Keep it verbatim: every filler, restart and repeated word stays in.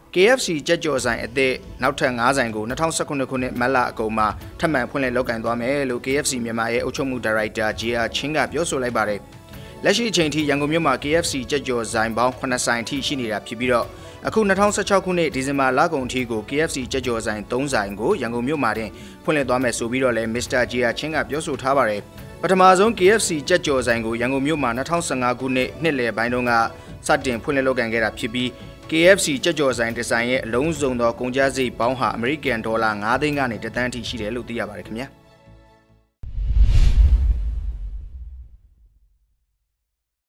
K F C ကြက်ကြော်ဆိုင်အသစ်နောက်ထပ်၅ဆိုင်ကို၂၀၁၉ခုနှစ်မတ်လအကုန်မှာထပ်မံဖွင့်လှစ်လုပ်ကိုင်သွားမယ်လို့ K F C မြန်မာရဲ့အုပ်ချုပ်မှုဒါရိုက်တာ J R Ching ကပြောဆိုလိုက်ပါတယ်။လက်ရှိအချိန်ထိရန်ကုန်မြို့မှာ K F C ကြက်ကြော်ဆိုင်ပေါင်း၇ဆိုင်ထိရှိနေတာဖြစ်ပြီးတော့အခု၂၀၁၆ခုနှစ်ဒီဇင်ဘာလကုန်အထိကို K F C ကြက်ကြော်ဆိုင်၃ဆိုင်ကိုရန်ကုန်မြို့မှာတင်ဖွင့်လှစ်သွားမယ်ဆိုပြီးတော့လည်း Mister J R Ching ကပြောဆိုထားပါတယ်။ပထမဆုံး K F C ကြက်ကြော်ဆိုင်ကိုရန်ကုန်မြို့မှာ၂၀၁၅ခုနှစ်နှစ်လယ်ပိုင်းတုန်းကစတင်ဖွင့်လှစ်လုပ်ကိုင်ခဲ့တာဖြစ်ပြီး K F C ကြက်ကြော်ဆိုင်ဒီဇိုင်းရဲ့အလုံးစုံသောကုန်ကျစရိတ်ပေါင်းဟာအမေရိကန်ဒေါ်လာ၅သိန်းကနေတစ်သန်းထိရှိတယ်လို့သိရပါတယ်ခင်ဗျာ။